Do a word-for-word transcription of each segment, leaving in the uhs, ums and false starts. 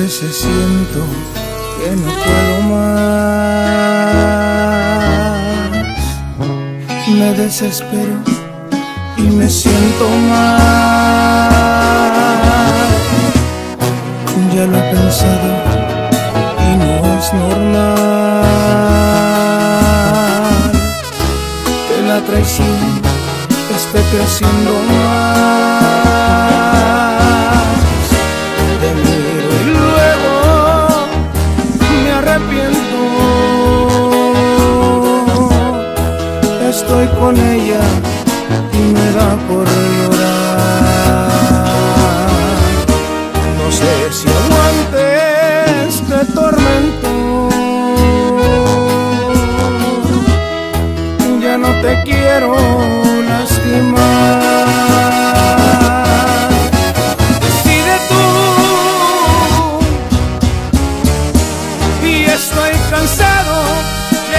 veces siento que no puedo más. Me desespero y me siento mal. Ya lo he pensado y no es normal que la traición esté creciendo más. Te miro y luego me arrepiento. Estoy con ella y me da por llorar. No sé si aguante este tormento. Ya no te quiero lastimar. Decide tú, y estoy cansado de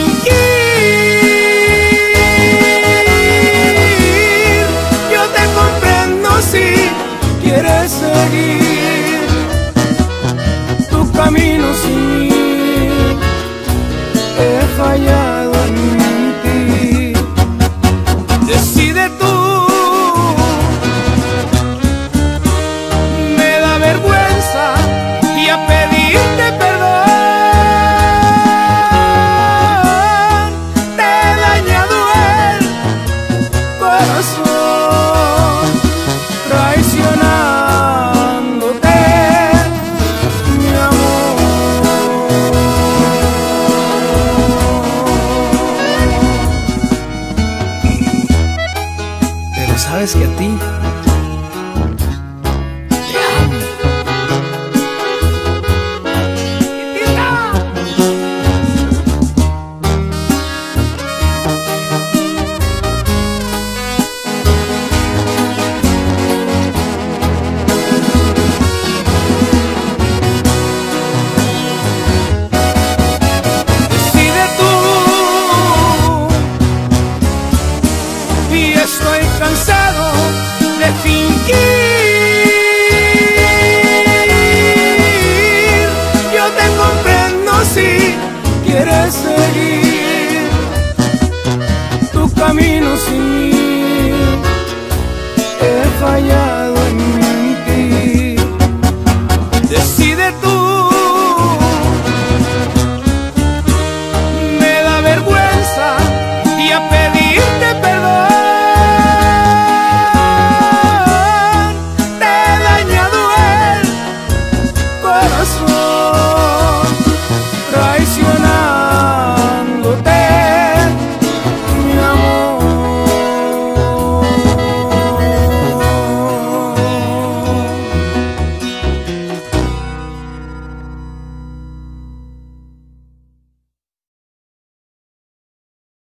fingir. Yo te comprendo si quieres seguir tu camino sin mí. He fallado en mentir. Decide tú. Me da vergüenza y a pedirte perdón. Te he dañado el corazón, traicionándote, mi amor. Pero sabes que a ti